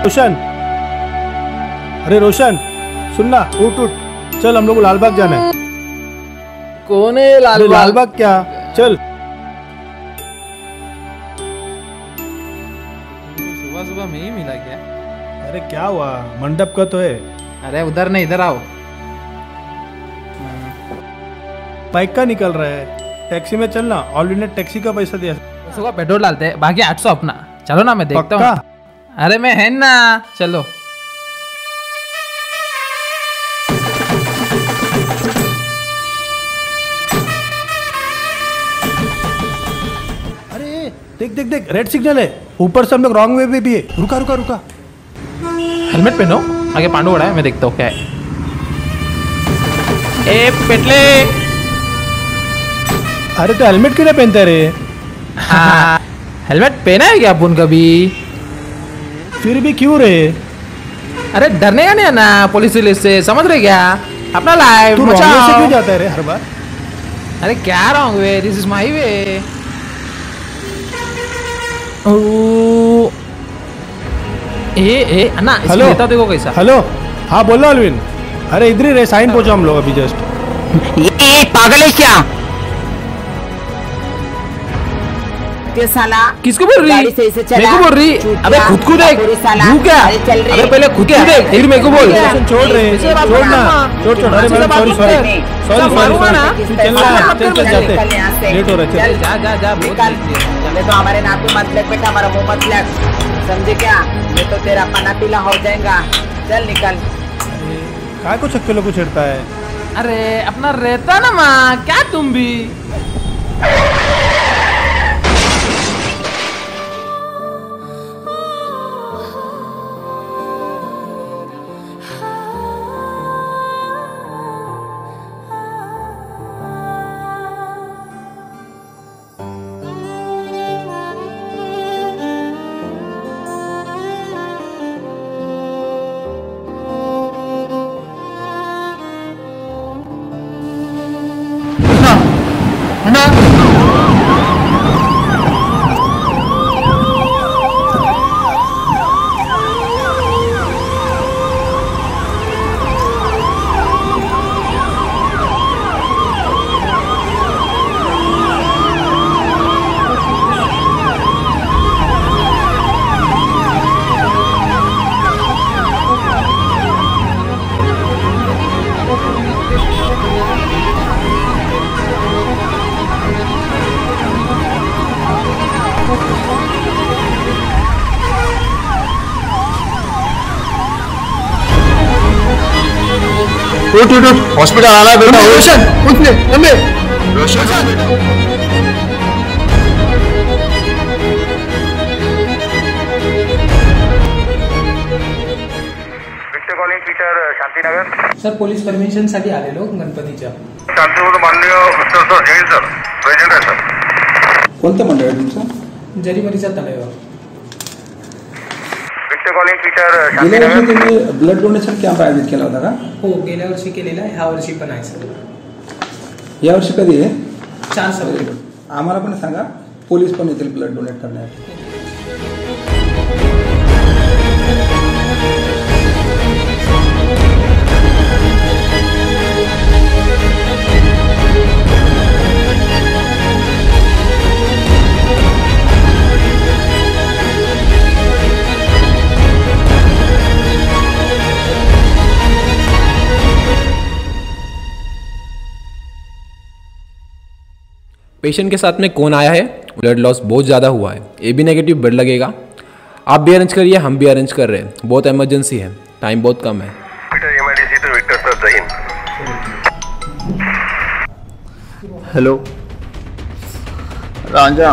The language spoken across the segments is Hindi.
रोशन, अरे रोशन सुनना, उठ उठ, चल हम लोग को लालबाग जाना है। कौन है लालबाग? लालबाग क्या, चल। सुबह सुबह में ही मिला क्या? अरे क्या हुआ, मंडप का तो है। अरे उधर नहीं, इधर आओ। बाइक का निकल रहा है, टैक्सी में चलना, ऑलरेडी टैक्सी का पैसा दिया। सुबह पेट्रोल डालते हैं, बाकी 800 अपना। चलो ना, मैं देखता हूँ। अरे मैं है ना, चलो। अरे देख देख देख, रेड सिग्नल है, ऊपर से हम लोग रॉन्ग वे में भी है। रुका रुका रुका। हेलमेट पहनो, आगे पांडू खड़ा है, मैं देखता हूँ क्या है। ए पेटले, अरे तो हेलमेट क्यों नहीं पहनते रे? हाँ, हेलमेट पहना है क्या अपन कभी? फिर भी क्यों रे? अरे डरने का नहीं है ना पुलिस से, समझ रहे क्या? अपना लाइफ तू रॉन्ग वे से क्यों जाता है रे हर बार? अरे क्या wrong way, this is my way. ए अन्ना, हेलो लेता देखो कैसा। हेलो, हाँ बोलो अलविन। अरे इधर ही रे, साइन पहुंचा हम लोग अभी जस्ट। ये पागल है क्या? साला किसको बोल रही? गाड़ी सही से चला। मेरे को बोल रही? अबे खुद को देख, तू क्या? अबे पहले खुद को देख, फिर मेरे को बोल। छोड़ रहे, छोड़ ना, छोड़ छोड़। अरे मैम सॉरी सॉरी सॉरी मारूंगा ना। सॉरी, चल रहा, चल जाते, लेट हो रहा है, चल। जा जा जा, चले तो हमारे नातू मत लग बेटा, हमारा मुंह मत लग, समझे क्या? ये तो तेरा पना पीला हो जाएगा, चल निकल। काय को छक्के लोग को छेड़ता है? अरे अपना रहता ना माँ, क्या तुम भी? उठ उठ उठ, हॉस्पिटल आना है बेटा। रोशन उठ ले, लंबे Roshan. Calling teacher Shantinagar. Sir police permission साठी आलेलो गणपतीच्या। शांतीनगर माननीय mister sir Jain sir present आहे सर। कोणतं मंडळ आहे तुमचं? जरीमरीचा तलाव। कॉलिंग टीचर गेल्या वर्षी शांतीनगर। तुम्ही ब्लड डोनेशन कॅम्प आयोजित केला होता का? हो, गेल्या वर्षी केलेला आहे, ह्या वर्षी पण आहे सर। या वर्षी कधी आहे? 4 सप्टेंबर। आम्हाला पण सांगा, पोलीस पण येतील ब्लड डोनेट करण्यासाठी। पेशेंट के साथ में कौन आया है? ब्लड लॉस बहुत ज़्यादा हुआ है, ए बी नेगेटिव ब्लड लगेगा। आप भी अरेंज करिए, हम भी अरेंज कर रहे हैं, बहुत इमरजेंसी है, टाइम बहुत कम है। तो Victor sir Jain. Hello Raja,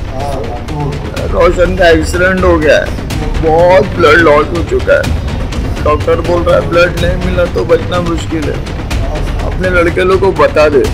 Roshan का एक्सीडेंट हो गया है, बहुत ब्लड लॉस हो चुका है। डॉक्टर बोल रहा है ब्लड नहीं मिला तो बचना मुश्किल है। अपने लड़के लोग को बता दे।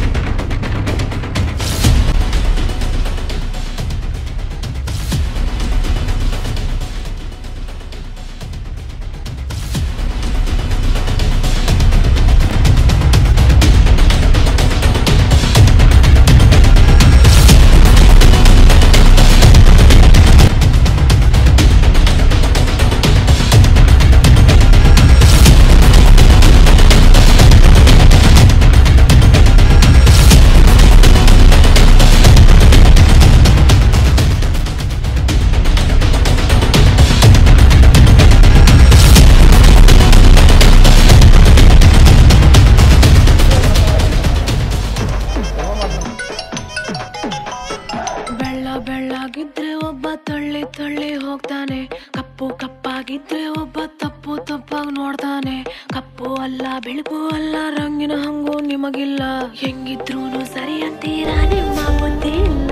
ಕಣ್ಣಾಗ ನೋಡ್ತಾನೆ ಕಪ್ಪು ಅಲ್ಲ ಬೆಳಕು ಅಲ್ಲ ರಂಗಿನ ಹಂಗು ನಿಮಗಿಲ್ಲ ಹೆಂಗಿದ್ರೂನು ಸರಿ ಅಂತೀರಾ ನಿಮ್ಮ ಬುದ್ಧಿ ಇಲ್ಲ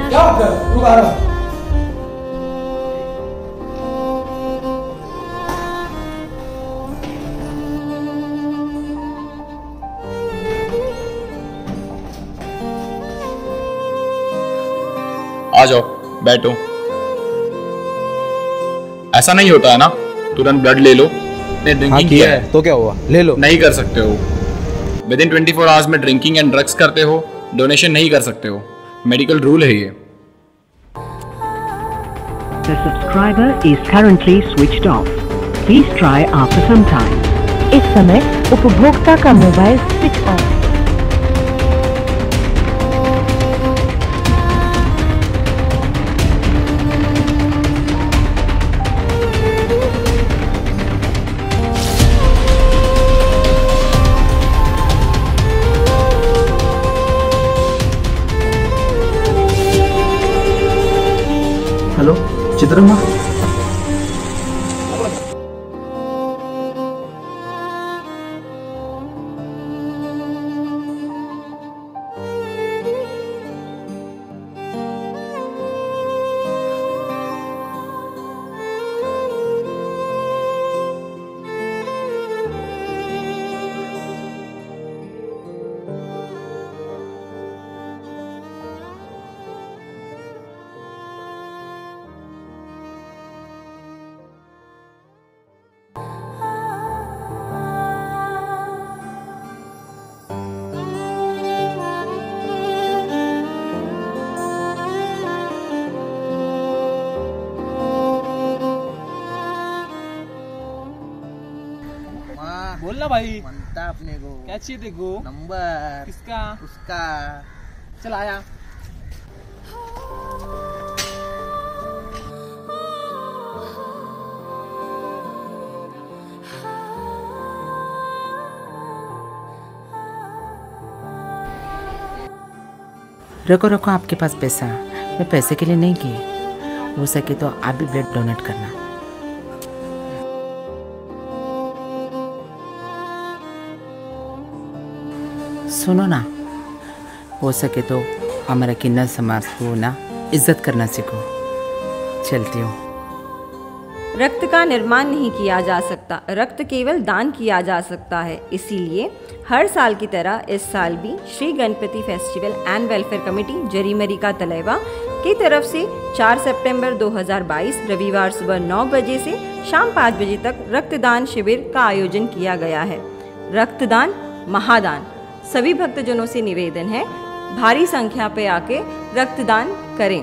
आ जाओ, बैठो। ऐसा नहीं होता है ना, तुरंत ब्लड ले लो। ने ड्रिंकिंग किया है तो क्या हुआ, ले लो। नहीं कर सकते हो। विद इन 24 आवर्स में ड्रिंकिंग एंड ड्रग्स करते हो, डोनेशन नहीं कर सकते हो। मेडिकल रूल है ये। The subscriber is currently switched off. Please try after some time. इस समय उपभोक्ता का मोबाइल स्विच ऑफ। हेलो चित्रमा, बोल ना भाई, बनता अपने को क्या चाहिए देखो? नंबर किसका? उसका। चल आया। रखो रखो, आपके पास पैसा। मैं पैसे के लिए नहीं की, हो सके तो आप भी ब्लड डोनेट करना। सुनो ना, हो सके तो हमारा किन्नर समाज को ना इज्जत करना सीखो। चलती हूँ। रक्त का निर्माण नहीं किया जा सकता, रक्त केवल दान किया जा सकता है। इसीलिए हर साल की तरह इस साल भी Shri Ganpati festival and welfare committee Jarimari का तलेवा की तरफ से 4 सितंबर 2022 रविवार सुबह 9 बजे से शाम 5 बजे तक रक्तदान शिविर का आयोजन किया गया है। रक्तदान महादान। सभी भक्तजनों से निवेदन है, भारी संख्या पे आके रक्तदान करें।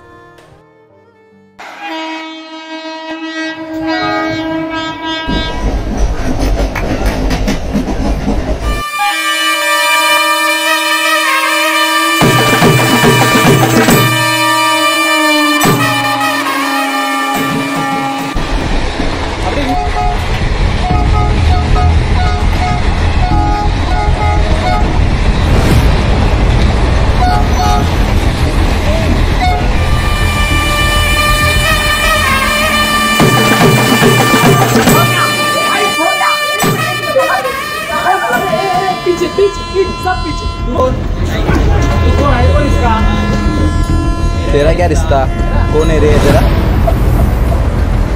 तेरा क्या रिश्ता, कौन है रे तेरा?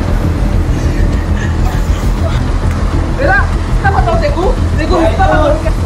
देखो देखो,